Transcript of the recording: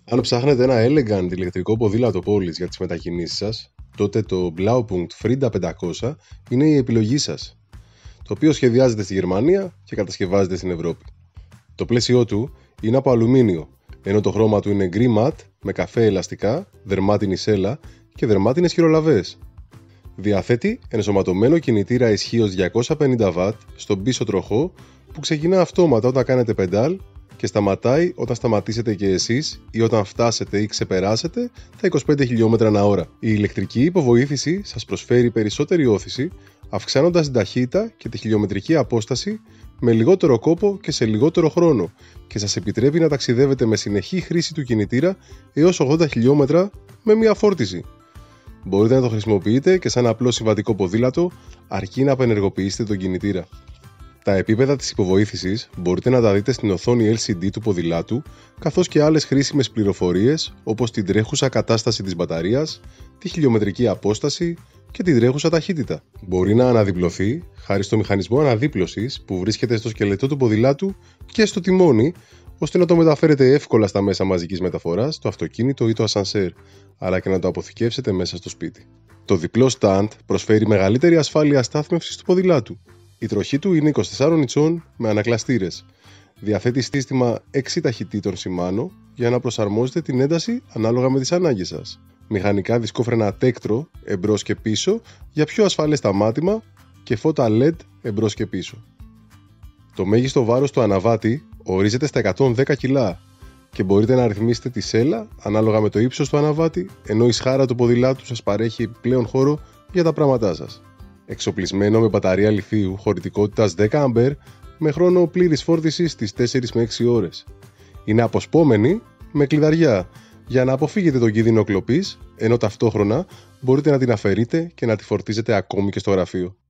Αν ψάχνετε ένα elegant ηλεκτρικό ποδήλατο πόλης για τις μετακινήσεις σας, τότε το Blaupunkt Frida 500 είναι η επιλογή σας, το οποίο σχεδιάζεται στη Γερμανία και κατασκευάζεται στην Ευρώπη. Το πλαίσιό του είναι από αλουμίνιο, ενώ το χρώμα του είναι γκρι ματ με καφέ ελαστικά, δερμάτινη σέλα και δερμάτινες χειρολαβές. Διαθέτει ενσωματωμένο κινητήρα ισχύως 250W στον πίσω τροχό που ξεκινά αυτόματα όταν κάνετε πεντάλ και σταματάει όταν σταματήσετε και εσείς ή όταν φτάσετε ή ξεπεράσετε τα 25 χιλιόμετρα ανά ώρα. Η ηλεκτρική υποβοήθηση σας προσφέρει περισσότερη όθηση, αυξάνοντας την ταχύτητα και τη χιλιομετρική απόσταση με λιγότερο κόπο και σε λιγότερο χρόνο και σας επιτρέπει να ταξιδεύετε με συνεχή χρήση του κινητήρα έως 80 χιλιόμετρα με μία φόρτιση. Μπορείτε να το χρησιμοποιείτε και σαν απλό συμβατικό ποδήλατο, αρκεί να απενεργοποιήσετε τον κινητήρα. Τα επίπεδα της υποβοήθησης μπορείτε να τα δείτε στην οθόνη LCD του ποδηλάτου, καθώς και άλλες χρήσιμες πληροφορίες όπως την τρέχουσα κατάσταση της μπαταρίας, τη χιλιομετρική απόσταση και την τρέχουσα ταχύτητα. Μπορεί να αναδιπλωθεί χάρη στο μηχανισμό αναδίπλωσης που βρίσκεται στο σκελετό του ποδηλάτου και στο τιμόνι, ώστε να το μεταφέρετε εύκολα στα μέσα μαζικής μεταφοράς, το αυτοκίνητο ή το ασανσέρ, αλλά και να το αποθηκεύσετε μέσα στο σπίτι. Το διπλό stand προσφέρει μεγαλύτερη ασφάλεια στάθμευσης του ποδηλάτου. Η τροχή του είναι 24 ιντσών με ανακλαστήρες. Διαθέτει σύστημα 6 ταχυτήτων Shimano για να προσαρμόζετε την ένταση ανάλογα με τις ανάγκες σας. Μηχανικά δισκόφρενα Tektro εμπρός και πίσω για πιο ασφαλές σταμάτημα και φώτα LED εμπρός και πίσω. Το μέγιστο βάρος του αναβάτη ορίζεται στα 110 κιλά και μπορείτε να ρυθμίσετε τη σέλα ανάλογα με το ύψος του αναβάτη, ενώ η σχάρα του ποδηλάτου σας παρέχει επιπλέον χώρο για τα πράγματά σας. Εξοπλισμένο με μπαταρία λιθίου χωρητικότητας 10 A με χρόνο πλήρης φόρτισης στις 4 με 6 ώρες. Είναι αποσπόμενη με κλειδαριά για να αποφύγετε τον κίνδυνο κλοπής, ενώ ταυτόχρονα μπορείτε να την αφαιρείτε και να τη φορτίζετε ακόμη και στο γραφείο.